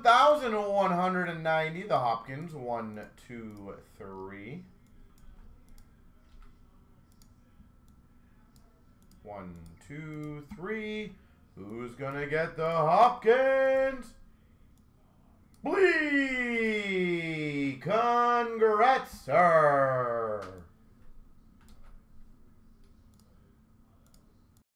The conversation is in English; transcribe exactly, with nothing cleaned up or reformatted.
one thousand one hundred ninety, the Hopkins. One, two, three. One, two, three. Who's going to get the Hopkins? Blee! Congrats, sir!